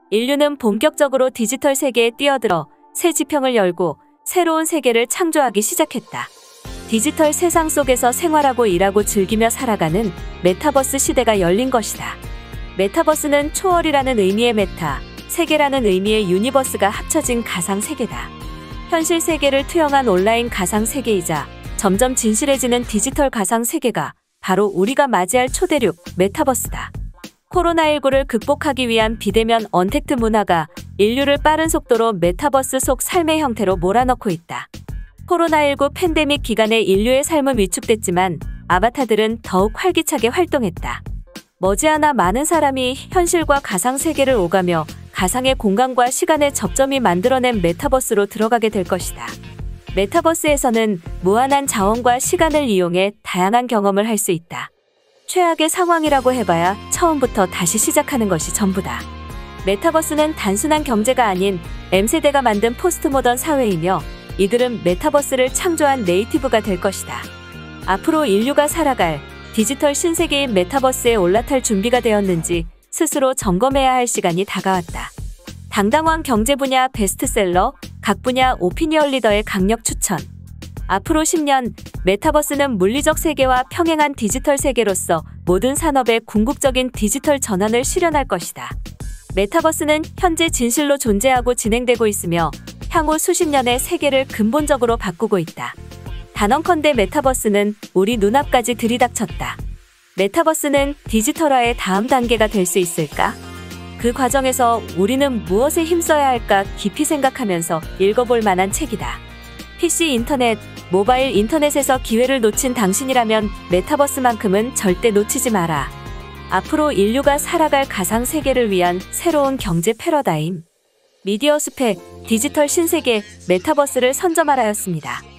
인류는 본격적으로 디지털 세계에 뛰어들어 새 지평을 열고 새로운 세계를 창조하기 시작했다. 디지털 세상 속에서 생활하고 일하고 즐기며 살아가는 메타버스 시대가 열린 것이다. 메타버스는 초월이라는 의미의 메타, 세계라는 의미의 유니버스가 합쳐진 가상 세계다. 현실 세계를 투영한 온라인 가상 세계이자 점점 진실해지는 디지털 가상 세계가 바로 우리가 맞이할 초대륙 메타버스다. 코로나19를 극복하기 위한 비대면 언택트 문화가 인류를 빠른 속도로 메타버스 속 삶의 형태로 몰아넣고 있다. 코로나19 팬데믹 기간에 인류의 삶은 위축됐지만 아바타들은 더욱 활기차게 활동했다. 머지않아 많은 사람이 현실과 가상 세계를 오가며 가상의 공간과 시간의 접점이 만들어낸 메타버스로 들어가게 될 것이다. 메타버스에서는 무한한 자원과 시간을 이용해 다양한 경험을 할 수 있다. 최악의 상황이라고 해봐야 처음부터 다시 시작하는 것이 전부다. 메타버스는 단순한 경제가 아닌 M세대가 만든 포스트모던 사회이며 이들은 메타버스를 창조한 네이티브가 될 것이다. 앞으로 인류가 살아갈 디지털 신세계인 메타버스에 올라탈 준비가 되었는지 스스로 점검해야 할 시간이 다가왔다. 당당한 경제 분야 베스트셀러, 각 분야 오피니언 리더의 강력 추천. 앞으로 10년, 메타버스는 물리적 세계와 평행한 디지털 세계로서 모든 산업의 궁극적인 디지털 전환을 실현할 것이다. 메타버스는 현재 진실로 존재하고 진행되고 있으며 향후 수십 년의 세계를 근본적으로 바꾸고 있다. 단언컨대 메타버스는 우리 눈앞까지 들이닥쳤다. 메타버스는 디지털화의 다음 단계가 될 수 있을까? 그 과정에서 우리는 무엇에 힘써야 할까 깊이 생각하면서 읽어볼 만한 책이다. PC 인터넷, 모바일 인터넷에서 기회를 놓친 당신이라면 메타버스만큼은 절대 놓치지 마라. 앞으로 인류가 살아갈 가상 세계를 위한 새로운 경제 패러다임. 미디어 스펙, 디지털 신세계, 메타버스를 선점하라였습니다.